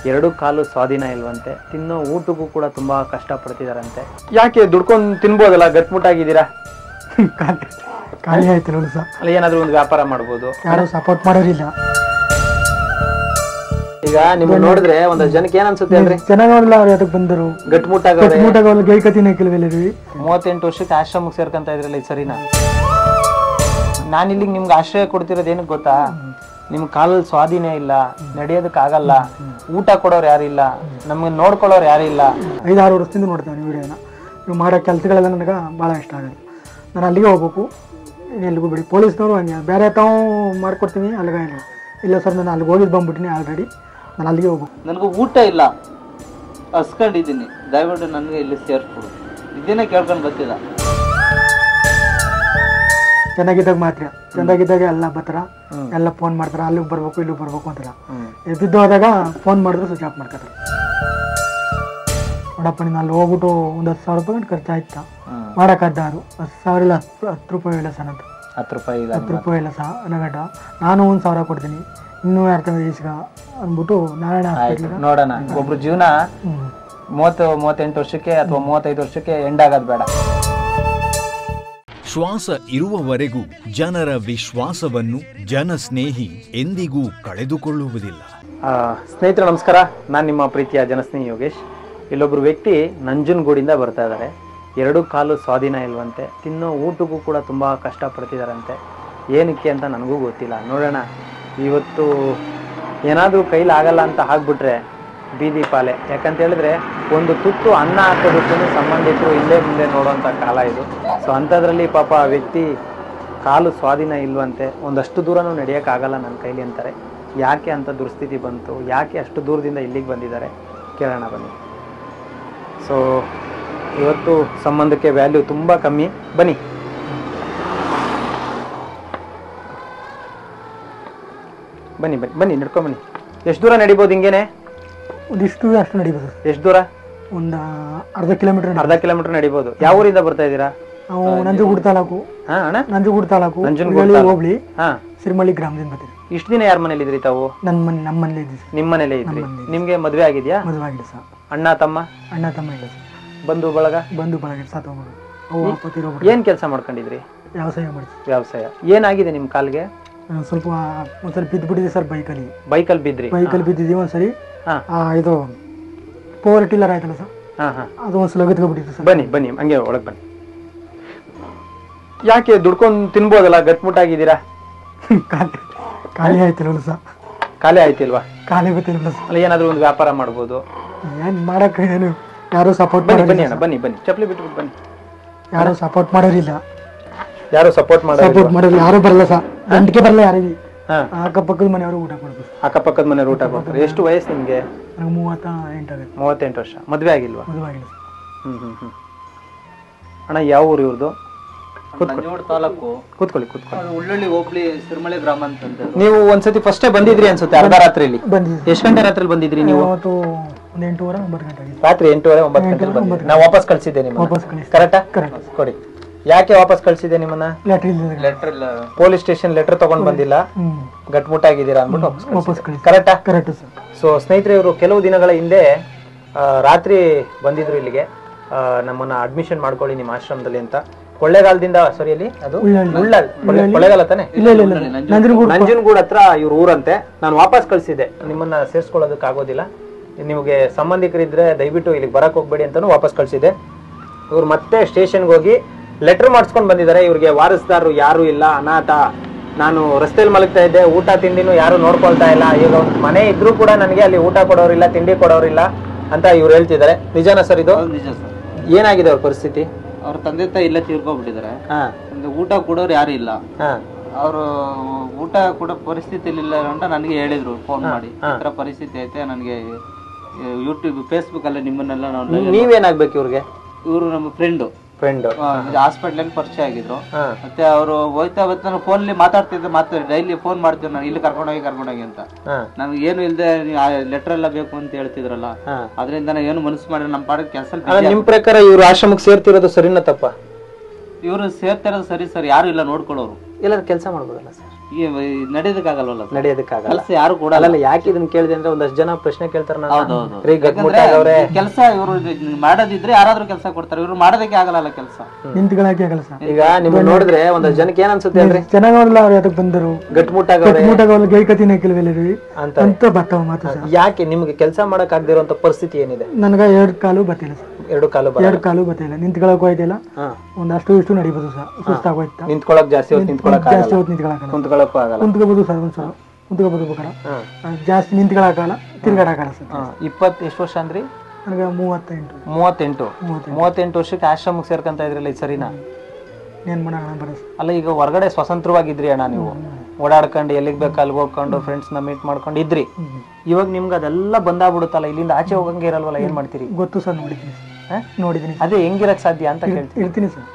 ಎರಡು ಕಾಲು ಸ್ವಾಧೀನ ಇಲ್ವಂತೆ, ತಿನ್ನೋ ಊಟಕ್ಕೂ ಕೂಡ ತುಂಬ ಕಷ್ಟಪಡ್ತಿದಾರಂತೆ. ಯಾಕೆ ದುಡ್ಕೊಂಡು ತಿನ್ಬೋದಲ್ಲ, ಗಟ್ಮುಟ್ಟಾಗಿದ್ದೀರಾ? ಖಾಲಿ ಆಯ್ತು ನೋಡಿ ಸರ್. ಅಲ್ಲ ಏನಾದರೂ ಒಂದು ವ್ಯಾಪಾರ ಮಾಡ್ಬೋದು, ಯಾರು ಸಪೋರ್ಟ್ ಮಾಡೋರಿಲ್ಲ. ಈಗ ನಿಮ್ಗೆ ನೋಡಿದ್ರೆ ಒಂದು ಜನಕ್ಕೆ ಏನ್ ಅನ್ಸುತ್ತೆ ಅಂದ್ರೆ, ಜನ ನೋಡಲ್ಲ ಅವ್ರು ಅದಕ್ಕೆ ಬಂದರು ಗಟ್ಮುಟ್ಟಾಗ ಗೈಕತಿನ ಕೆಲವೆಲ್ಲರಿ 38 ವರ್ಷಕ್ಕೆ ಆಶ್ರಮಕ್ಕೆ ಸೇರ್ಕೊಂತ ಇದ್ರಲ್ಲ, ಇದು ಸರಿನಾ? ನಾನು ಇಲ್ಲಿಗೆ ನಿಮ್ಗೆ ಆಶ್ರಯ ಕೊಡ್ತಿರೋದು ಏನಕ್ಕೆ ಗೊತ್ತಾ? ನಿಮ್ ಕಾಲಲ್ಲಿ ಸ್ವಾಧೀನ ಇಲ್ಲ, ನಡೆಯೋದಕ್ಕಾಗಲ್ಲ, ಊಟ ಕೊಡೋರು ಯಾರಿಲ್ಲ, ನಮ್ಗೆ ನೋಡ್ಕೊಳ್ಳೋರು ಯಾರು ಇಲ್ಲ. 5-6 ವರ್ಷದಿಂದ ನೋಡ್ತಾನೆ ವಿಡಿಯೋನ. ನೀವು ಮಾಡೋ ಕೆಲಸಗಳೆಲ್ಲ ನನಗೆ ಭಾಳ ಇಷ್ಟ ಆಗುತ್ತೆ. ನಾನು ಅಲ್ಲಿಗೆ ಹೋಗ್ಬೇಕು, ಎಲ್ಲಿಗೂ ಬಿಡಿ. ಪೊಲೀಸ್ನವರು ಹಂಗೆ ಬೇರೆ ತಾವು ಮಾಡ್ಕೊಡ್ತೀನಿ, ಅಲ್ಲಿಗೆ ಇಲ್ಲ ಸರ್ ನಾನು ಅಲ್ಲಿಗೆ ಹೋಗಿದ್ದು ಬಂದ್ಬಿಟ್ಟಿನಿ ಆಲ್ರೆಡಿ, ನಾನು ಅಲ್ಲಿಗೆ ಹೋಗ್ಬೇಕು. ನನಗೂ ಊಟ ಇಲ್ಲ, ಹಸ್ಕೊಂಡಿದ್ದೀನಿ, ದಯವಿಟ್ಟು ನನಗೆ ಇಲ್ಲಿ ಸೇರಿಸ್ಬಿಡು. ಇದೇನೇ ಕೇಳ್ಕೊಂಡು ಬರ್ತಿಲ್ಲ. ಚೆನ್ನಾಗಿದ್ದಾಗ ಮಾತ್ರ, ಚೆನ್ನಾಗಿದ್ದಾಗ ಎಲ್ಲ ಬರ್ತಾರ, ಎಲ್ಲ ಫೋನ್ ಮಾಡ್ತಾರ, ಅಲ್ಲಿಗೆ ಬರ್ಬೇಕು ಇಲ್ಲಿಗೆ ಬರ್ಬೇಕು ಅಂತಾರ. ಬಿದ್ದು ಹೋದಾಗ ಫೋನ್ ಮಾಡಿದ್ರೆ ಸ್ವಿಚ್ ಆಫ್ ಮಾಡ್ಕೊತಾರೆ. ನೋಡಪ್ಪ ನೀನು ಅಲ್ಲಿ ಹೋಗ್ಬಿಟ್ಟು ಒಂದು 10,000 ರೂಪಾಯಿ ಗಂಟು ಖರ್ಚಾಯ್ತಾ, ಮಾಡೋಕ್ಕಾದ್ರು 10,000 ಇಲ್ಲ 10 ರೂಪಾಯಿ ಇಲ್ಲ ಸರ್ ಅಂತ. 10 ರೂಪಾಯಿ ಇಲ್ಲ ಸಹ ಅನ್ನಗಂಟ ನಾನು 1,000 ಕೊಡ್ತೀನಿ, ಇನ್ನೂ 2 ತಿಂಗಳು ಈಸ್ಗ ಅಂದ್ಬಿಟ್ಟು ನಾರಾಯಣ ಹಾಸ್ಪಿಟ್ಲಿಗೆ ನೋಡೋಣ. ಒಬ್ರು ಜೀವನ 30-38 ವರ್ಷಕ್ಕೆ ಅಥವಾ 35 ವರ್ಷಕ್ಕೆ ಎಂಡ್ ಆಗೋದು ಬೇಡ. ಶ್ವಾಸ ಇರುವವರೆಗೂ ಜನರ ವಿಶ್ವಾಸವನ್ನು ಜನಸ್ನೇಹಿ ಎಂದಿಗೂ ಕಳೆದುಕೊಳ್ಳುವುದಿಲ್ಲ. ಸ್ನೇಹಿತರು ನಮಸ್ಕಾರ, ನಾನು ನಿಮ್ಮ ಪ್ರೀತಿಯ ಜನಸ್ನೇಹಿ ಯೋಗೇಶ್. ಇಲ್ಲೊಬ್ರು ವ್ಯಕ್ತಿ ನಂಜನಗೂಡಿಂದ ಬರ್ತಾ ಇದ್ದಾರೆ. 2 ಕಾಲು ಸ್ವಾಧೀನ ಇಲ್ವಂತೆ, ತಿನ್ನೋ ಊಟಕ್ಕೂ ಕೂಡ ತುಂಬ ಕಷ್ಟಪಡ್ತಿದಾರಂತೆ. ಏನಕ್ಕೆ ಅಂತ ನನಗೂ ಗೊತ್ತಿಲ್ಲ. ನೋಡೋಣ, ಇವತ್ತು ಏನಾದರೂ ಕೈಲಿ ಆಗಲ್ಲ ಅಂತ ಆಗ್ಬಿಟ್ರೆ ಬೀದಿ ಪಾಲೆ. ಯಾಕಂತ ಹೇಳಿದ್ರೆ ಒಂದು ತುತ್ತು ಅನ್ನ ಹಾಕೋದಕ್ಕೂ ಸಂಬಂಧಿಕರು ಹಿಂದೆ ಮುಂದೆ ನೋಡೋಂಥ ಕಾಲ ಇದು. ಸೊ ಅಂಥದ್ರಲ್ಲಿ ಪಾಪ ಆ ವ್ಯಕ್ತಿ ಕಾಲು ಸ್ವಾಧೀನ ಇಲ್ವಂತೆ, ಒಂದಷ್ಟು ದೂರನೂ ನಡೆಯೋಕ್ಕಾಗಲ್ಲ ನನ್ನ ಕೈಲಿ ಅಂತಾರೆ. ಯಾಕೆ ಅಂಥ ದುಸ್ಥಿತಿ ಬಂತು, ಯಾಕೆ ಅಷ್ಟು ದೂರದಿಂದ ಇಲ್ಲಿಗೆ ಬಂದಿದ್ದಾರೆ, ಕೇಳೋಣ ಬನ್ನಿ. ಸೊ ಇವತ್ತು ಸಂಬಂಧಕ್ಕೆ ವ್ಯಾಲ್ಯೂ ತುಂಬ ಕಮ್ಮಿ. ಬನ್ನಿ ಬನ್ನಿ ಬನ್ನಿ ಬನ್ನಿ ನಡ್ಕೊಂಡು ಬನ್ನಿ. ಎಷ್ಟು ದೂರ ನಡಿಬೋದು ಹಿಂಗೇನೆ? ಒಂದಿಷ್ಟು ಅಷ್ಟು ನಡಿಬೋದು. ಎಷ್ಟು ದೂರ? ಒಂದು ಅರ್ಧ ಕಿಲೋಮೀಟರ್ ನಡಿಬೋದು. ಯಾವ ಊರಿಂದ ಬರ್ತಾ ಇದ್ದೀರಾ? ನಾವು ನಂಜನಗೂಡು ತಾಲೂಕು. ನಂಜನಗೂಡು ತಾಲೂಕು ಹೋಬಳಿ ಸಿರಿಮಳ್ಳಿ ಗ್ರಾಮದಿಂದ ಬರ್ತೀವಿ. ಇಷ್ಟು ದಿನ ಯಾರ ಮನೇಲಿ ಇದ್ರಿ ತಾವು? ನಮ್ಮ ಮನೇಲಿ ಇದ್ವಿ. ನಿಮ್ಮ ಮನೇಲಿ ಇದ್ರಿ? ನಿಮ್ಗೆ ಮದುವೆ ಆಗಿದ್ಯಾ? ಮದುವೆ ಆಗಿಲ್ಲ ಸರ್. ಅಣ್ಣ ತಮ್ಮ ಇಲ್ಲ ಸರ್. ಬಂಧು ಬಳಗ ಸಾತೋಗ್ಬಿಡು. ಏನ್ ಕೆಲಸ ಮಾಡ್ಕೊಂಡಿದ್ರಿ? ವ್ಯವಸಾಯ ಮಾಡ್ತೀವಿ. ವ್ಯವಸಾಯ. ಏನಾಗಿದೆ ನಿಮ್ ಕಾಲ್ಗೆ? ಸ್ವಲ್ಪ ಒಂದ್ಸಲ ಬಿದ್ದುಬಿಟ್ಟಿದೆ ಸರ್. ಬೈಕಲ್ಲಿ ಬಿದ್ದಿದ್ದೀವಿ ಒಂದ್ಸರಿ. ಇದು ಪವರ್ ಟಿಲ್ಲರ್ ಆಯ್ತಲ್ಲ ಸರ್, ಅದು ಒಂದ್ಸಲ ಗತ್ಕೊಬಿಟ್ಟಿದೆ ಸರ್. ಬನ್ನಿ ಹಂಗೆ ಒಳಗೆ ಬನ್ನಿ. ಯಾಕೆ ದುಡ್ಕೊಂಡು ತಿನ್ಬೋದಲ್ಲ, ಗಟ್ಮುಟ್ಟಾಗಿದ್ದೀರಾ? ಖಾಲಿ ಆಯ್ತಿಲ್ವಲ್ಲ ಸರ್. ಖಾಲಿ ಆಯ್ತಿಲ್ವಾ? ಖಾಲಿ ಗೊತ್ತಿಲ್ಲ ಸರ್. ಅಲ್ಲಿ ಏನಾದ್ರು ಒಂದು ವ್ಯಾಪಾರ ಮಾಡ್ಬೋದು. ಏನ್ ಮಾಡಕ್ ಏನು ಯಾರು ಸಪೋರ್ಟ್ ಬನ್ನಿ ಚಪ್ಪಲಿ ಬಿಟ್ಬಿಟ್ಟು ಬನ್ನಿ. ಯಾರು ಸಪೋರ್ಟ್ ಮಾಡೋರಿಲ್ಲ. ಸಪೋರ್ಟ್ ಮಾಡೋರು ಯಾರು ಬರಲ್ಲ ಸರ್. ಗಂಟೆಗೆ ಬರಲ್ಲ ಯಾರಿಗೆ. ಅಕ್ಕಪಕ್ಕದ ಮನೆಯವರು ಊಟ ಕೊಡ್ತಾರೆ. ಎಷ್ಟು ವಯಸ್ಸು ನಿಮ್ಗೆ? 38 ವರ್ಷ. ಮದ್ವೆ ಆಗಿಲ್ವಾ? ಮದುವೆ ಆಗಿಲ್ಲ ಸರ್. ಅಣ್ಣ ಯಾವ ಊರು ಇವ್ರದ್ದು? ನಂಜನಗೂಡು ತಾಲೂಕು. ಕೂತ್ಕೊಳ್ಳಿ. ಉಳ್ಳಳ್ಳಿ ಹೋಬಳಿ ಸಿರಿಮಳ್ಳಿ ಗ್ರಾಮ ಅಂತ. ನೀವು ಒಂದ್ಸತಿ ಫಸ್ಟೇ ಬಂದಿದ್ರಿ ಅನ್ಸುತ್ತೆ, ಅರ್ಧ ರಾತ್ರಿಯಲ್ಲಿ. ಎಷ್ಟು ಗಂಟೆ ರಾತ್ರಿ ಬಂದಿದ್ರಿ ನೀವು? ಒಂದು 8:30 9 ಗಂಟೆ. ರಾತ್ರಿ 8:30 9 ಗಂಟೆ ಬಂದಿದ್ರಿ. ನಾವು ವಾಪಸ್ ಕಳ್ಸಿದ್ದೆ ನಿಮ್ಮನ್ನ. ಕರೆಕ್ಟಾ? ಕೊಡಿ. ಯಾಕೆ ವಾಪಸ್ ಕಳ್ಸಿದೆ ನಿಮ್ಮನ್ನ? ಲೆಟರ್ ಇಲ್ಲ, ಪೊಲೀಸ್ ಸ್ಟೇಷನ್ ಲೆಟರ್ ತಗೊಂಡ್ ಬಂದಿಲ್ಲ, ಗಟ್ಮುಟ್ಟಾಗಿದ್ದೀರಾ ಅಂದ್ಬಿಟ್ಟು ವಾಪಸ್ ಕಳಿಸಿ. Correct sir. ಸೊ ಸ್ನೇಹಿತರೆ, ಇವರು ಕೆಲವು ದಿನಗಳ ಹಿಂದೆ ರಾತ್ರಿ ಬಂದಿದ್ರು ಇಲ್ಲಿಗೆ. ನಮ್ಮನ್ನ ಅಡ್ಮಿಷನ್ ಮಾಡ್ಕೊಳ್ಳಿ ನಿಮ್ಮ ಆಶ್ರಮದಲ್ಲಿ ಅಂತ. ಕೊಳ್ಳೇಗಾಲದಿಂದ ಸರಿಯಲ್ಲಿ ಅದು ಕೊಳ್ಳೇಗಾಲ ತಾನೆ? ನಂಜನಗೂಡು ಹತ್ರ ಇವ್ರ ಊರಂತೆ. ನಾನು ವಾಪಸ್ ಕಳ್ಸಿದ್ದೆ, ನಿಮ್ಮನ್ನ ಸೇರ್ಸ್ಕೊಳ್ಳೋದಕ್ಕೆ ಆಗೋದಿಲ್ಲ, ನಿಮಗೆ ಸಂಬಂಧಿಕರಿದ್ರೆ ದಯವಿಟ್ಟು ಇಲ್ಲಿಗೆ ಬರಕ್ ಹೋಗ್ಬೇಡಿ ಅಂತಾನು ವಾಪಸ್ ಕಳ್ಸಿದ್ದೆ. ಇವ್ರು ಮತ್ತೆ ಸ್ಟೇಷನ್ಗೆ ಹೋಗಿ ಲೆಟರ್ ಮಾಡಿಸ್ಕೊಂಡು ಬಂದಿದ್ದಾರೆ. ಇವ್ರಿಗೆ ವಾರಸ್ದಾರರು ಯಾರು ಇಲ್ಲ, ಅನಾಥ, ನಾನು ರಸ್ತೆಯಲ್ಲಿ ಮಲಗ್ತಾ ಇದ್ದೆ, ಊಟ ತಿಂಡಿನೂ ಯಾರು ನೋಡ್ಕೊಳ್ತಾ ಇಲ್ಲ, ಈಗ ಒಂದು ಮನೆ ಇದ್ರೂ ಕೂಡ ನನಗೆ ಅಲ್ಲಿ ಊಟ ಕೊಡೋರಿಲ್ಲ, ತಿಂಡಿ ಕೊಡೋರಿಲ್ಲ ಅಂತ ಇವ್ರು ಹೇಳ್ತಿದ್ದಾರೆ. ನಿಜಾನ ಸರ್ ಇದು? ನಿಜ ಸರ್. ಏನಾಗಿದೆ ಅವ್ರ ಪರಿಸ್ಥಿತಿ? ಅವ್ರ ತಂದೆ ತಾಯಿ ಇಲ್ಲ, ತೀರ್ಕೊಂಡ್ಬಿಟ್ಟಿದ್ದಾರೆ. ಊಟ ಕೊಡೋರು ಯಾರು ಇಲ್ಲ. ಅವರು ಊಟ ಕೊಡೋ ಪರಿಸ್ಥಿತಿಲಿ ಇಲ್ಲ ಅಂತ ನನಗೆ ಹೇಳಿದ್ರು ಫೋನ್ ಮಾಡಿ, ಈ ತರ ಪರಿಸ್ಥಿತಿ ಐತೆ, ನನಗೆ ಯೂಟ್ಯೂಬ್ ಫೇಸ್ಬುಕ್ ಅಲ್ಲ ನಿಮ್ಮನ್ನೆಲ್ಲ ನಾವು. ನೀವೇನಾಗ್ಬೇಕು ಇವ್ರಿಗೆ? ಇವರು ನಮ್ಮ ಫ್ರೆಂಡ್ ಹಾಸ್ಪಿಟ್ಲಲ್ಲಿ ಪರಿಚಯ ಆಗಿದ್ರು. ಮತ್ತೆ ಅವರು ಹೋಯ್ತಾ ಫೋನ್ ಮಾತಾಡ್ತಿದ್ದೆ, ಡೈಲಿ ಫೋನ್ ಮಾಡ್ತಿದ್ರು, ನಾನು ಇಲ್ಲಿ ಕರ್ಕೊಂಡೋಗಿ ಅಂತ. ನಮ್ಗೆ ಏನು ಇಲ್ದೆ ಲೆಟರ್ ಎಲ್ಲ ಬೇಕು ಅಂತ ಹೇಳ್ತಿದ್ರಲ್ಲ, ಅದರಿಂದ ನಾನು ಏನು ಮನಸ್ಸು ಮಾಡಿ ನಮ್ಮ ಪಾಡಿಗೆ ಕೆಲಸ. ನಿಮ್ ಪ್ರಕಾರ ಇವ್ರು ಆಶ್ರಮಕ್ಕೆ ಸೇರ್ತಿರೋದು ಸರಿನಾ ತಪ್ಪ? ಇವರು ಸೇರ್ತಿರೋದು ಸರಿ ಸರ್. ಯಾರು ಇಲ್ಲ ನೋಡ್ಕೊಳ್ಳೋರು. ಎಲ್ಲರೂ ಕೆಲಸ ಮಾಡ್ಬೋದಲ್ಲ ಸರ್? ನಡೆಯೋದಕ್ಕಾಗಲ್ವಲ್ಲ ನಡೆಯೋದಕ್ಕಾಗಲ್ಲ. ಕೆಲಸ ಯಾರು ಕೂಡ ಅಲ್ಲ ಯಾಕೆ ಇದನ್ನ ಕೇಳಿದೆ ಅಂದ್ರೆ ಒಂದಷ್ಟು ಜನ ಪ್ರಶ್ನೆ ಕೇಳ್ತಾರೆ ಹೌದೌದು. ರೀ ಗಟ್ಮುಟ್ಟಾಗವ್ರೆ ಕೆಲಸ ಇವರು ಮಾಡೋದಿದ್ರೆ ಯಾರಾದ್ರೂ ಕೆಲಸ ಕೊಡ್ತಾರೆ, ಇವ್ರು ಮಾಡೋದಕ್ಕೆ ಆಗಲ್ಲ ಕೆಲಸ. ನಿಂತ್ಗಳಾಕೆ ಕೆಲಸ ಈಗ ನಿಮ್ಗೆ ನೋಡಿದ್ರೆ ಒಂದಷ್ಟು ಜನಕ್ಕೆ ಏನ್ ಅನ್ಸುತ್ತೆ ಅಂದ್ರೆ ಚೆನ್ನಾಗ್ ನೋಡಲ್ಲ ಅವ್ರು ಯಾತಕ್ ಬಂದರು ಗಟ್ಮುಟ್ಟಾಗವ್ರೆ ಊಟಗಳು ಗೈಕತಿನ ಕೆಲವೆಲ್ಲರಿ ಅಂತ ಅಂತ ಬರ್ತಾವ ಮಾತು ಸರ್. ಯಾಕೆ ನಿಮ್ಗೆ ಕೆಲಸ ಮಾಡಕ್ ಆಗದಿರುವಂತ ಪರಿಸ್ಥಿತಿ ಏನಿದೆ? ನನಗ 2 ಕಾಲು ಬತ್ತಿಲ್ಲ ಸರ್, 2 ಕಾಲು 2 ಕಾಲು ಬತ್ತಿಲ್ಲ. ನಿಂತ್ಕೊಳಕ್ ಹೋಯ್ತಿಲ್ಲ, ಹಾ. ಒಂದಷ್ಟು ಇಷ್ಟು ನಡಿಬೋದು ಸರ್. ಸುಸ್ತಾಗೋಯ್ತಾ ನಿಂತ್ಕೊಳಕ್ ಜಾಸ್ತಿ ಹೊತ್ತು ನಿಂತ್ಕೊಳಕ್ ಜಾಸ್ತಿ ಹೊತ್ತು ನಿಂತ್ಕೊಳಕಲ್ಲ, ಕುಂತ್ಕೊಳಕ್ಕೂ ಆಗಲ್ಲ. ಕುಂತ್ಕೋಬೋದು ಸರ್. ಒಂದ್ಸಲ ಕುಂತ್ಕೋಬೋದು ಬೇಕಾರ, ಜಾಸ್ತಿ ನಿಂತ್ಕೊಳಕಲ್ಲ, ತಿರ್ಗಾಡಕಲ್ಲ ಸರ್. 20 ಎಷ್ಟು ವರ್ಷ ಅಂದ್ರಿ? ನನಗೆ 38. 38 ವರ್ಷಕ್ಕೆ ಆಶ್ರಮಕ್ಕೆ ಸೇರ್ಕೊಂತ ಇದ್ರಲ್ಲ, ಇದು ಸರಿನಾ? ಏನ್ ಮಾಡೋಣ ಬರೋದು. ಅಲ್ಲ ಈಗ ಹೊರಗಡೆ ಸ್ವತಂತ್ರವಾಗಿದ್ರಿ ಅಣ್ಣ, ನೀವು ಓಡಾಡ್ಕೊಂಡು ಎಲ್ಲಿಗೆ ಬೇಕು ಅಲ್ಲಿಗೆ ಹೋಗ್ಕೊಂಡು ಫ್ರೆಂಡ್ಸ್ ನ ಮೀಟ್ ಮಾಡ್ಕೊಂಡು ಇದ್ರಿ. ಇವಾಗ ನಿಮ್ಗೆ ಅದೆಲ್ಲ ಬಂದಾಗ್ಬಿಡುತ್ತಲ್ಲ, ಇಲ್ಲಿಂದ ಆಚೆ ಹೋಗಂಗೆ ಇರಲ್ವಲ್ಲ, ಏನ್ ಮಾಡ್ತೀರಿ? ಗೊತ್ತು ಸರ್, ನೋಡಿದ್ದೀನಿ ನೋಡಿದ್ದೀನಿ. ಅದೇ ಹೆಂಗಿರಕ್ ಸಾಧ್ಯ ಅಂತ ಕೇಳ್ತೀನಿ. ಇರ್ತೀನಿ ಸರ್,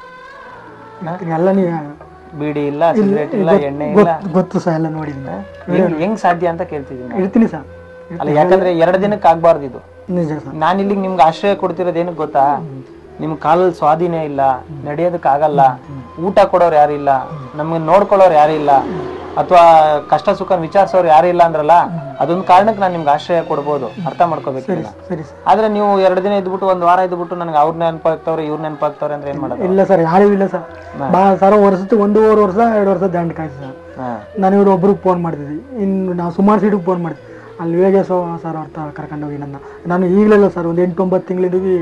ಎಲ್ಲ ನೀವು ಬೀಡಿ ಇಲ್ಲ, ಸಿಗರೇಟ್ ಇಲ್ಲ, ಎಣ್ಣೆ ಇಲ್ಲ, ಗೊತ್ತು ಸರ್, ಎಲ್ಲ ನೋಡಿದ್ದೀನಿ. ಹೆಂಗ್ ಸಾಧ್ಯ ಅಂತ ಕೇಳ್ತಿದ್ದೀನಿ. ಇರ್ತೀನಿ ಸರ್. ಅಲ್ಲ ಯಾಕಂದ್ರೆ 2 ದಿನಕ್ಕೆ ಆಗ್ಬಾರ್ದು ಇದು. ನಿಜ ಸರ್. ನಾನು ಇಲ್ಲಿಗೆ ನಿಮ್ಗೆ ಆಶ್ರಯ ಕೊಡ್ತಿರೋದು ಏನಕ್ಕೆ ಗೊತ್ತಾ? ನಿಮ್ ಕಾಲಲ್ಲಿ ಸ್ವಾಧೀನ ಇಲ್ಲ, ನಡೆಯೋದಕ್ಕೆ ಆಗಲ್ಲ, ಊಟ ಕೊಡೋರು ಯಾರಿಲ್ಲ, ನಮ್ಗೆ ನೋಡ್ಕೊಳ್ಳೋರು ಯಾರಿಲ್ಲ, ಅಥವಾ ಕಷ್ಟ ಸುಖ ವಿಚಾರಿಸೋರು ಯಾರಿಲ್ಲ ಅಂದ್ರಲ್ಲ, ಅದೊಂದು ಕಾರಣಕ್ಕೆ ನಾನು ನಿಮ್ಗೆ ಆಶ್ರಯ ಕೊಡ್ಬೋದು, ಅರ್ಥ ಮಾಡ್ಕೋಬೇಕು. ಸರಿ ಸರ್. ಆದ್ರೆ ನೀವು 2 ದಿನ ಇದ್ಬಿಟ್ಟು 1 ವಾರ ಇದ್ಬಿಟ್ಟು ನನಗೆ ಅವ್ರ ನೆನಪಾಗ್ತವ್ರೆ ಇವ್ರ ನೆನಪಾಗ್ತವ್ರೆ ಅಂದ್ರೆ ಏನ್ ಮಾಡೋದು? ಇಲ್ಲ ಸರ್, ಯಾರು ಇಲ್ಲ ಸರ್. ಸರ್ ವರ್ಷಕ್ಕೆ 1.5 ವರ್ಷ 2 ವರ್ಷ ದಂಡ ಕಾಯ್ತು ಸರ್. ನಾನು ಇವ್ರು ಒಬ್ರಿಗೆ ಫೋನ್ ಮಾಡ್ತಿದ್ವಿ, ಇನ್ನು ನಾವು ಸುಮಾರು ಸೀಟಿಗೆ ಫೋನ್ ಮಾಡ್ತೀವಿ. ಅಲ್ಲಿ ವಿವೇಕ ಸರ್ ಅವ್ರ ಕರ್ಕೊಂಡೋಗಿ ನಾನು ಈಗಲೆಲ್ಲ ಸರ್ ಒಂದು 8-9 ತಿಂಗಳಿದ್ವಿ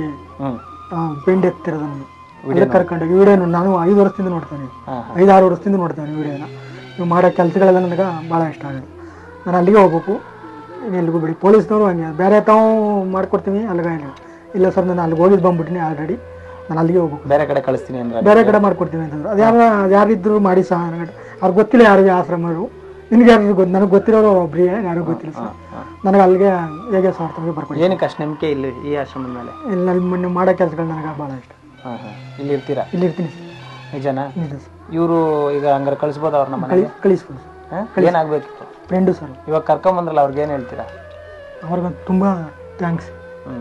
ಪೆಂಡ್ ಎತ್ತಿರೋದು ನನಗೆ ಕರ್ಕೊಂಡೋಗಿ. ವಿಡಿಯೋನು ನಾನು 5 ವರ್ಷದಿಂದ ನೋಡ್ತಾನೆ, 5-6 ವರ್ಷದಿಂದ ನೋಡ್ತಾನೆ ವಿಡಿಯೋನ. ನೀವು ಮಾಡೋ ಕೆಲಸಗಳೆಲ್ಲ ನನಗೆ ಭಾಳ ಇಷ್ಟ ಆಗೋದು. ನಾನು ಅಲ್ಲಿಗೆ ಹೋಗ್ಬೇಕು, ಎಲ್ಲಿಗೂ ಬಿಡಿ. ಪೊಲೀಸ್ನವರು ಹಂಗೆ ಬೇರೆ ತಾವು ಮಾಡ್ಕೊಡ್ತೀವಿ, ಅಲ್ಲಿಗೆ ಇಲ್ಲ ಸರ್, ನಾನು ಅಲ್ಲಿಗೆ ಹೋಗಿದ್ದು ಬಂದ್ಬಿಟ್ಟಿನಿ ಆಲ್ರೆಡಿ, ನಾನು ಅಲ್ಲಿಗೆ ಹೋಗ್ಬೇಕು, ಬೇರೆ ಕಡೆ ಕಳಿಸ್ತೀನಿ ಅಂದ್ರೆ ಬೇರೆ ಕಡೆ ಮಾಡ್ಕೊಡ್ತೀನಿ ಅಂತಂದ್ರು. ಅದು ಯಾರಿದ್ರು ಮಾಡಿ ಸಹ ಅವ್ರಿಗೆ ಗೊತ್ತಿಲ್ಲ, ಯಾರಿಗೆ ಆಶ್ರಮರು. ನಿನ್ಗೆ ಯಾರು ಗೊತ್ತು? ನನಗೆ ಗೊತ್ತಿರೋರು ಒಬ್ರಿ, ಯಾರಿಗೂ ಗೊತ್ತಿಲ್ಲ ಸರ್. ನನಗೆ ಅಲ್ಲಿಗೆ ಹೇಗೆ ಸ್ವಾರ್ಥವಾಗಿ ಬರ್ಕೊಡಿ. ಏನಕ್ಕೆ ಅಷ್ಟು ನಂಬಿಕೆ ಇಲ್ಲಿ ಈ ಆಶ್ರಮದ ಮೇಲೆ? ಇಲ್ಲ, ನೀವು ಮಾಡೋ ಕೆಲಸಗಳು ನನಗೆ ಭಾಳ ಇಷ್ಟ. ಇಲ್ಲಿ ಇರ್ತೀರಾ? ಇಲ್ಲಿ ಇರ್ತೀನಿ ಸರ್. ನಿಜನಾ? ನಿಜ ಸರ್. ಇವರು ಈಗ ಹಂಗಾರೆ ಕಳಿಸ್ಬೋದು ಅವ್ರ ನಮ್ಮ ಮನೆಗೆ? ಕಳಿಸ್ಬೋದು ಸರ್. ಏನಾಗಬೇಕಿತ್ತು? Friend sir. ಇವಾಗ ಕರ್ಕೊಂಬಂದ್ರಲ್ಲ, ಅವ್ರಿಗೆ ಏನು ಹೇಳ್ತೀರಾ? ಅವ್ರಿಗೆ ತುಂಬ ಥ್ಯಾಂಕ್ಸ್.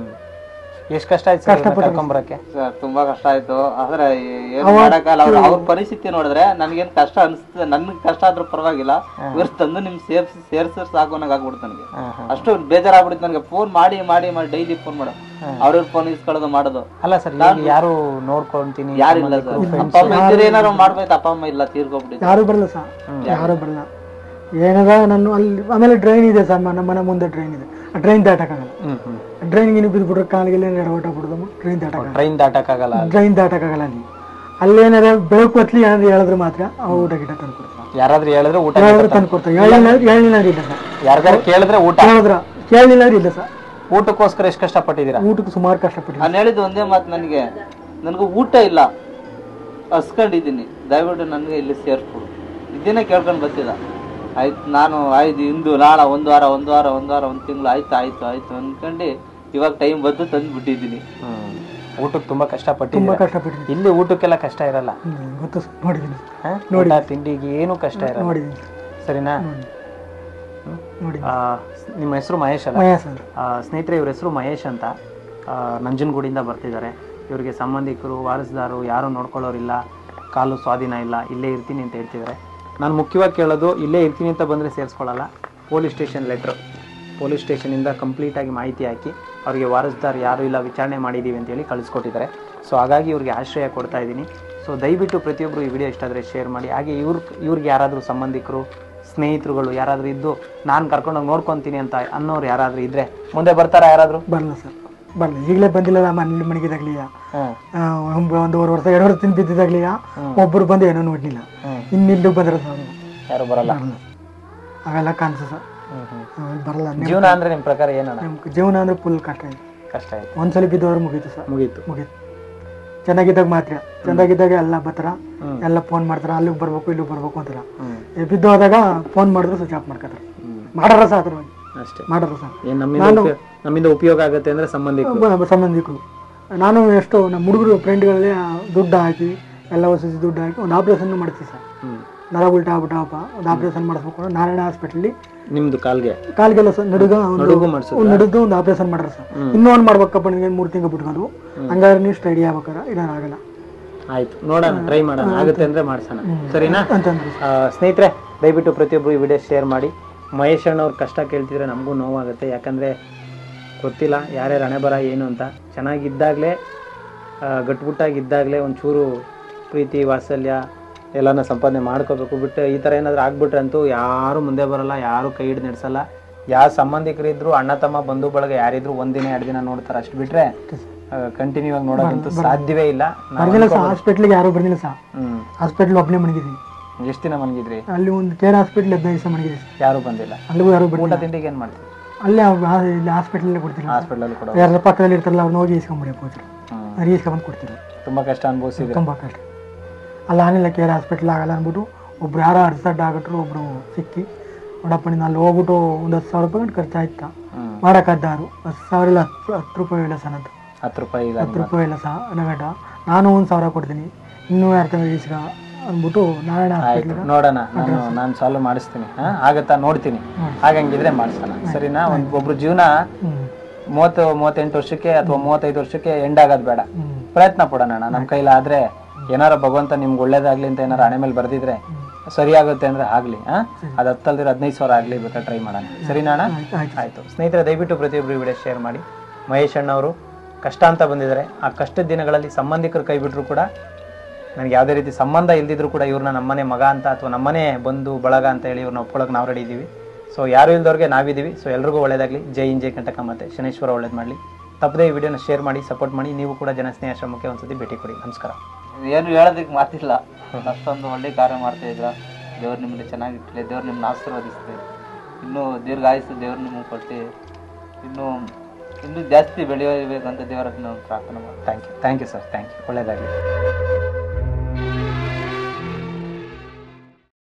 ಎಷ್ಟು ಕಷ್ಟ ಆಯ್ತು ಸರ್ ಕರ್ಕೊಂಬರಕ್ಕೆ? ಸರ್ ತುಂಬಾ ಕಷ್ಟ ಆಯ್ತು, ಆದ್ರೆ ಏನ್ ಮಾಡಕ್ಕಾಗಲ್ಲ. ಅವ್ರ ಪರಿಸ್ಥಿತಿ ನೋಡಿದ್ರೆ ನನ್ಗೇನ್ ಕಷ್ಟ ಅನ್ಸ್ತದೆ, ನನ್ಗೆ ಕಷ್ಟ ಆದ್ರೂ ಪರವಾಗಿಲ್ಲ, ಇವ್ರ ತಂದು ನಿಮ್ ಸೇರ್ಸ ಸಾಕು ಅನ್ನೋಕೆ ಆಗ್ಬಿಡ್ತು ನನಗೆ. ಅಷ್ಟು ಬೇಜಾರಾಗ್ಬಿಡುತ್ತೆ ನನಗೆ. ಫೋನ್ ಮಾಡಿ ಮಾಡಿ ಮಾಡಿ ಡೈಲಿ ಫೋನ್ ಮಾಡೋ, ಅವ್ರ ಫೋನ್ ಇಸ್ಕೊಳ್ಳೋದು ಮಾಡೋದು. ಅಲ್ಲ ಸರ್, ಯಾರು ನೋಡ್ಕೊಂತೀನಿ ಯಾರಿಲ್ಲ ಸರ್. ಅಪ್ಪ ಅಮ್ಮ ಇದ್ರೆ ಏನಾರು ಮಾಡ್ಬೇಕು, ಅಪ್ಪ ಅಮ್ಮ ಇಲ್ಲ, ತೀರ್ಕೊಬಿಟ್ಟಿದ್ರು. ಯಾರು ಬರಲ್ಲ ಸರ್, ಯಾರು ಬರಲ್ಲ. ಏನದ ನಾನು ಅಲ್ಲಿ ಆಮೇಲೆ ಡ್ರೈನ್ ಇದೆ ಸರ್, ನಮ್ಮ ಮನೆ ಮುಂದೆ ಡ್ರೈನ್ ಇದೆ. ಆ ಡ್ರೈನ್ ದಾಟಕ್ಕಾಗಲ್ಲ. ಡ್ರೈನ್ಗೆ ನೀವು ಬಿದ್ದುಬಿಟ್ರೆ ಕಾಲಿಗೆಲ್ಲ ಹೊಟ್ಟ ಬಿಡೋದು. ಡ್ರೈನ್ ದಾಟಕ್ಕಾಗಲ್ಲ. ಡ್ರೈನ್ ದಾಟಕ್ಕಾಗಲ್ಲ. ಅಲ್ಲಿ ಏನಾರ ಬೆಳಕು ಹೊತ್ಲಿ ಏನಾದ್ರು ಹೇಳಿದ್ರೆ ಮಾತ್ರ ಊಟ ಗಿಟ ತಂದ್ಕೊಡ್ತಾರೆ. ಯಾರಾದ್ರೂ ಹೇಳಿದ್ರೆ ಊಟ ತಂದ್ಕೊಡ್ತಾರೆ. ಹೇಳಿಲ್ಲ ಇಲ್ಲ ಸರ್. ಯಾರಿಗಾರು ಕೇಳಿದ್ರೆ ಊಟ ಕೇಳಿಲ್ಲ ಇಲ್ಲ ಸರ್. ಊಟಕ್ಕೋಸ್ಕರ ಎಷ್ಟು ಕಷ್ಟಪಟ್ಟಿದ್ದೀರಾ? ಊಟಕ್ಕೆ ಸುಮಾರು ಕಷ್ಟಪಟ್ಟಿದ್ದೀನಿ. ನಾನು ಹೇಳಿದ್ದು ಒಂದೇ ಮಾತು, ನನಗೂ ಊಟ ಇಲ್ಲ, ಹಸ್ಕೊಂಡಿದ್ದೀನಿ, ದಯವಿಟ್ಟು ನನಗೆ ಇಲ್ಲಿ ಸೇರ್ಸ್ಕೊಡು. ಇದನ್ನೇ ಕೇಳ್ಕೊಂಡು ಬರ್ತಿದ್ದ. ಆಯ್ತು, ನಾನು ಆಯ್ತು ಇಂದು ನಾಳೆ 1 ವಾರ 1 ತಿಂಗಳು ಆಯ್ತು ಅಂದ್ಕೊಂಡು ಇವಾಗ ಟೈಮ್ ಬಂದು ತಂದು ಬಿಟ್ಟಿದ್ದೀನಿ. ಊಟಕ್ಕೆ ತುಂಬಾ ಕಷ್ಟಪಟ್ಟಿದ್ದೀನಿ. ಇಲ್ಲಿ ಊಟಕ್ಕೆಲ್ಲ ಕಷ್ಟ ಇರಲ್ಲ, ಗೊತ್ತು ನೋಡಿದ್ದೀನಿ. ನೋಡಿ ತಿಂಡಿಗೆ ಏನು ಕಷ್ಟ ಇರಲ್ಲ, ನೋಡಿದ್ದೀನಿ. ಸರಿನಾ? ನಿಮ್ಮ ಹೆಸರು ಮಹೇಶ್ ಅಲ್ಲ? ಸ್ನೇಹಿತರೆ, ಇವ್ರ ಹೆಸರು ಮಹೇಶ್ ಅಂತ, ನಂಜನಗೂಡಿಂದ ಬರ್ತಿದ್ದಾರೆ. ಇವ್ರಿಗೆ ಸಂಬಂಧಿಕರು ವಾರಸ್ದಾರು ಯಾರು ನೋಡ್ಕೊಳ್ಳೋರಿಲ್ಲ, ಕಾಲು ಸ್ವಾಧೀನ ಇಲ್ಲ, ಇಲ್ಲೇ ಇರ್ತೀನಿ ಅಂತ ಹೇಳ್ತಿದ್ದಾರೆ. ನಾನು ಮುಖ್ಯವಾಗಿ ಕೇಳೋದು, ಇಲ್ಲೇ ಇರ್ತೀನಿ ಅಂತ ಬಂದರೆ ಸೇರಿಸ್ಕೊಳ್ಳಲ್ಲ, ಪೊಲೀಸ್ ಸ್ಟೇಷನಿಂದ ಕಂಪ್ಲೀಟಾಗಿ ಮಾಹಿತಿ ಹಾಕಿ ಅವರಿಗೆ ವಾರಸ್ದಾರ್ ಯಾರೂ ಇಲ್ಲ, ವಿಚಾರಣೆ ಮಾಡಿದ್ದೀವಿ ಅಂತೇಳಿ ಕಳಿಸ್ಕೊಟ್ಟಿದ್ದಾರೆ. ಸೊ ಹಾಗಾಗಿ ಇವ್ರಿಗೆ ಆಶ್ರಯ ಕೊಡ್ತಾ ಇದ್ದೀನಿ. ಸೊ ದಯವಿಟ್ಟು ಪ್ರತಿಯೊಬ್ಬರು ಈ ವಿಡಿಯೋ ಇಷ್ಟ ಆದರೆ ಶೇರ್ ಮಾಡಿ. ಹಾಗೆ ಇವ್ರಿಗೆ ಯಾರಾದರೂ ಸಂಬಂಧಿಕರು, ಸ್ನೇಹಿತರುಗಳು ಯಾರಾದರೂ ಇದ್ದು ನಾನು ಕರ್ಕೊಂಡೋಗಿ ನೋಡ್ಕೊತೀನಿ ಅಂತ ಅನ್ನೋರು ಯಾರಾದರೂ ಇದ್ದರೆ ಮುಂದೆ ಬರ್ತಾರಾ? ಯಾರಾದರೂ ಬರಲ್ಲ ಸರ್, ಬರಲ್ಲ. ಈಗಲೇ ಬಂದಿಲ್ಲ, ಮನೇಲಿ ಮಣಗಿದಾಗ್ಲಿಯ 1.5 ವರ್ಷ 2 ವರ್ಷ ಬಿದ್ದಿದಾಗ್ಲಿಯ ಒಬ್ಬರು ಬಂದು ಏನೋ ನೋಡ್ಲಿಲ್ಲ. ಇನ್ನಿಲ್ಲೂ ಬಂದ್ರೆ ಯಾರು ಬರಲ್ಲ, ಅವೆಲ್ಲ ಕಾಣಿಸ ಸರ್, ಬರಲ್ಲ. ಜೀವನ ಅಂದ್ರೆ ನಿಮ್ಮ ಪ್ರಕಾರ ಏನಣ್ಣ? ಜೀವನ ಅಂದ್ರೆ ಫುಲ್ ಕಷ್ಟ ಆಯ್ತು. ಒಂದ್ಸಲ ಬಿದ್ದವ್ರು ಮುಗೀತು ಸರ್, ಮುಗೀತು. ಚೆನ್ನಾಗಿದ್ದಾಗ ಮಾತ್ರ, ಚೆನ್ನಾಗಿದ್ದಾಗ ಎಲ್ಲ ಬರ್ತಾರ, ಎಲ್ಲ ಫೋನ್ ಮಾಡ್ತಾರ, ಅಲ್ಲಿಗೆ ಬರ್ಬೇಕು ಇಲ್ಲಿಗೆ ಬರ್ಬೇಕು ಅಂತಾರ. ಬಿದ್ದು ಹೋದಾಗ ಫೋನ್ ಮಾಡಿದ್ರು ಸ್ವಿಚ್ ಆಫ್ ಮಾಡ್ಕೊತಾರೆ. ಮಾಡಾರ ಸರ್, ಅಷ್ಟೇ ಮಾಡಾರ ಸರ್. ನಮ್ಮಿಂದ ಉಪಯೋಗ ಆಗುತ್ತೆ ಅಂದ್ರೆ ಸಂಬಂಧಿಕರು. ನಾನು ಎಷ್ಟೋ ನಮ್ಮ ಹುಡುಗರು ಫ್ರೆಂಡ್ಗಳಲ್ಲಿ ದುಡ್ಡು ಹಾಕಿ ಎಲ್ಲ ಹೊಸ ದುಡ್ಡು ಹಾಕಿ ಒಂದು ಆಪರೇಷನ್ ಮಾಡ್ತೀವಿ ಸರ್. ನರ ಉಲ್ಟಾ ಆಗ್ಬಿಟ್ಟಪ್ಪ, ಒಂದು ಆಪರೇಷನ್ ಮಾಡಿಸ್ಬೇಕು. ನಾರಾಯಣ ಹಾಸ್ಪಿಟಲ್ ನಿಮ್ದು ಕಾಲ್ಗೆಲ್ಲ ಸರ್ ನಡುಗು ಒಂದು ಆಪರೇಷನ್ ಮಾಡ್ರ ಸರ್. ಇನ್ನೂ ಒಂದು ಮಾಡ್ಬೇಕಪ್ಪ, ನಿಮ್ಗೆ 3 ತಿಂಗಳು ಬಿಟ್ಕೊಂಡು, ಹಂಗಾದ್ರೆ ನೀವು ಸ್ಟಡಿ ಆಗ್ಬೇಕಾರ, ಇದಾಗಲ್ಲ. ಆಯ್ತು, ನೋಡೋಣ, ಟ್ರೈ ಮಾಡೋಣ, ಆಗುತ್ತೆ ಅಂದ್ರೆ ಮಾಡ್ಸೋಣ. ಸರಿನಾ? ಸ್ನೇಹಿತರೆ, ದಯವಿಟ್ಟು ಪ್ರತಿಯೊಬ್ಬರು ಈ ವಿಡಿಯೋ ಶೇರ್ ಮಾಡಿ. ಮಹೇಶ್ ಅಣ್ಣವ್ರ ಕಷ್ಟ ಕೇಳ್ತಿದ್ರೆ ನಮಗೂ ನೋವಾಗುತ್ತೆ, ಯಾಕಂದರೆ ಗೊತ್ತಿಲ್ಲ ಯಾರ್ಯಾರು ಹಣೆ ಬರ ಏನು ಅಂತ. ಚೆನ್ನಾಗಿದ್ದಾಗಲೇ ಗಟ್ಬಿಟ್ಟಾಗಿದ್ದಾಗಲೇ ಒಂಚೂರು ಪ್ರೀತಿ ವಾತ್ಸಲ್ಯ ಎಲ್ಲನ ಸಂಪಾದನೆ ಮಾಡ್ಕೋಬೇಕು. ಬಿಟ್ಟು ಈ ಥರ ಏನಾದರೂ ಆಗ್ಬಿಟ್ರೆ ಅಂತೂ ಯಾರೂ ಮುಂದೆ ಬರೋಲ್ಲ, ಯಾರೂ ಕೈ ಹಿಡಿದು ನಡೆಸಲ್ಲ. ಯಾವ ಸಂಬಂಧಿಕರಿದ್ರು ಅಣ್ಣ ತಮ್ಮ ಬಂಧು ಬಳಗ ಯಾರಿದ್ರು ಒಂದಿನ 2 ದಿನ ನೋಡ್ತಾರೆ, ಅಷ್ಟು ಬಿಟ್ಟರೆ ಕಂಟಿನ್ಯೂ ಆಗಿ ನೋಡೋದಂತೂ ಸಾಧ್ಯವೇ ಇಲ್ಲ. ಹಾಸ್ಪಿಟ್ಲಿಗೆ ಯಾರು ಬಂದಿಲ್ಲ ಸರ್. ಹಾಸ್ಪಿಟ್ಲ್ ಒಬ್ಬನೇ ಮಣಗಿದ್ವಿ. ಎಷ್ಟು ದಿನ ಮನಗಿದ್ರಿ? ಅಲ್ಲಿ ಒಂದು ಕೇರ್ ಹಾಸ್ಪಿಟ್ಲ್ 15 ದಿವಸ ಮಣಗಿದ್ವಿ. ಯಾರು ಬಂದಿಲ್ಲ? ಅಲ್ಲಿಗೂ ಯಾರು ಊಟ ತಿಂಡಿಗೆ ಏನು ಮಾಡ್ತೀವಿ? ಅಲ್ಲೇ ಇಲ್ಲಿ ಹಾಸ್ಪಿಟ್ಲಲ್ಲೇ ಕೊಡ್ತಿಲ್ಲ. ಹಾಸ್ಪಿಟಲ್ ಕೂಡ ಯಾರ ಪಕ್ಕದಲ್ಲಿ ಇರ್ತಾರಲ್ಲ ಅವ್ರು ಹೋಗಿ ಇಸ್ಕೊಂಬಿಡಿ ಹೋದ್ರು, ಇಸ್ಕೊಂಬಂದು ಕೊಡ್ತಿದ್ರು. ತುಂಬ ಕಷ್ಟ ಅನುಭವಿಸಿದ್ರು. ತುಂಬ ಕಷ್ಟ. ಅಲ್ಲಿ ಆನಿಲ್ಲ ಕೇರ್ ಹಾಸ್ಪಿಟ್ಲ್ ಆಗಲ್ಲ ಅಂದ್ಬಿಟ್ಟು ಒಬ್ರು ಯಾರೋ ಅಡ್ಸಡ್ ಆಗಟ್ರು ಒಬ್ರು ಸಿಕ್ಕಿ ನೋಡಪ್ಪ ನೀನು ಅಲ್ಲಿ ಹೋಗ್ಬಿಟ್ಟು ಒಂದು 10,000 ರೂಪಾಯಿ ಗಂಟು ಖರ್ಚಾಯ್ತಾ ಮಾಡೋಕ್ಕಾದ್ರು. 10,000 ಇಲ್ಲ 10 ರೂಪಾಯಿ ಇಲ್ಲ ಸರ್ ಅಂತ. 10 ರೂಪಾಯಿ 10 ರೂಪಾಯಿ ಇಲ್ಲ ಸರ್ ನಗಟ. ನಾನು 1,000 ಕೊಡ್ತೀನಿ, ಇನ್ನೂ 2 ತಿಂಗಳು ಈಸ್ಗ ಅಂದ್ಬಿಟ್ಟು ನಾರಾಯಣ ಹಾಸ್ಪಿಟ್ಲ್ ನೋಡೋಣ. ನಾನು ಸಾಲ್ವ್ ಮಾಡಿಸ್ತೀನಿ. ಆಗತ್ತಾ ನೋಡ್ತೀನಿ. ಹಾಗಂಗಿದ್ರೆ ಮಾಡಿಸೋಣ, ಸರಿನಾ? ಒಬ್ರು ಜೀವನ 30-38 ವರ್ಷಕ್ಕೆ ಅಥವಾ 35 ವರ್ಷಕ್ಕೆ ಎಂಡ್ ಆಗೋದು ಬೇಡ. ಪ್ರಯತ್ನ ಪಡೋಣ. ನಮ್ಮ ಕೈಲಾದ್ರೆ ಏನಾರ ಭಗವಂತ ನಿಮ್ಗೆ ಒಳ್ಳೇದಾಗ್ಲಿ ಅಂತ ಏನಾರ ಹಣೆ ಮೇಲೆ ಬರ್ದಿದ್ರೆ ಸರಿಯಾಗುತ್ತೆ ಅಂದ್ರೆ ಆಗ್ಲಿ. ಅದು 10 ಅಲ್ದಿರ 15,000 ಆಗ್ಲಿ, ಬೇಕಾದ್ರೆ ಟ್ರೈ ಮಾಡೋಣ, ಸರಿನಾ ಅಣ್ಣ? ಆಯ್ತು ಸ್ನೇಹಿತರೆ, ದಯವಿಟ್ಟು ಪ್ರತಿಯೊಬ್ಬರು ವಿಡಿಯೋ ಶೇರ್ ಮಾಡಿ. ಮಹೇಶ್ ಅಣ್ಣವರು ಕಷ್ಟ ಅಂತ ಬಂದಿದ್ದಾರೆ. ಆ ಕಷ್ಟದ ದಿನಗಳಲ್ಲಿ ಸಂಬಂಧಿಕರು ಕೈ ಬಿಟ್ಟರು ಕೂಡ, ನನಗೆ ಯಾವುದೇ ರೀತಿ ಸಂಬಂಧ ಇಲ್ದಿದ್ರು ಕೂಡ ಇವ್ರನ್ನ ನಮ್ಮನೆ ಮಗ ಅಂತ ಅಥವಾ ನಮ್ಮನೆ ಬಂಧು ಬಳಗ ಅಂತ ಹೇಳಿ ಇವ್ರನ್ನ ಒಪ್ಕೊಳ್ಳೋಕೆ ನಾವು ರೆಡಿ ಇದ್ದೀವಿ. ಸೊ ಯಾರು ಇಲ್ದವ್ರಿಗೆ ನಾವಿದ್ದೀವಿ. ಸೊ ಎಲ್ರಿಗೂ ಒಳ್ಳೇದಾಗಲಿ. ಜೈ ಹಿಂದ್ ಜೈ ಕಂಟಕ. ಮತ್ತೆ ಶನೇಶ್ವರ ಒಳ್ಳೇದು ಮಾಡಲಿ. ತಪ್ಪದೇ ಈ ವಿಡಿಯೋನ ಶೇರ್ ಮಾಡಿ, ಸಪೋರ್ಟ್ ಮಾಡಿ. ನೀವು ಕೂಡ ಜನಸ್ನೇಹ ಆಶ್ರಮಕ್ಕೆ ಒಂದ್ಸತಿ ಭೇಟಿ ಕೊಡಿ. ನಮಸ್ಕಾರ. ಏನು ಹೇಳೋದಕ್ಕೆ ಮಾತಿಲ್ಲ. ಅಷ್ಟೊಂದು ಒಳ್ಳೆ ಕಾರ್ಯ ಮಾಡ್ತಾ ಇದ್ರ. ದೇವ್ರು ನಿಮ್ಮಲ್ಲಿ ಚೆನ್ನಾಗಿಟ್ಟಲಿ, ದೇವ್ರು ನಿಮ್ಮನ್ನ ಆಶೀರ್ವದಿಸ್ತೆ. ಇನ್ನೂ ದೀರ್ಘಾಯಸ್ಸು ದೇವ್ರು ನಿಮಗೆ ಕೊಟ್ಟು ಇನ್ನೂ ಜಾಸ್ತಿ ಬೆಳೆಯಬೇಕಂತ ದೇವರ ನಾವು ಪ್ರಾರ್ಥನೆ ಮಾಡ್ತೀವಿ. Thank you sir, thank you. ಒಳ್ಳೇದಾಗಲಿ.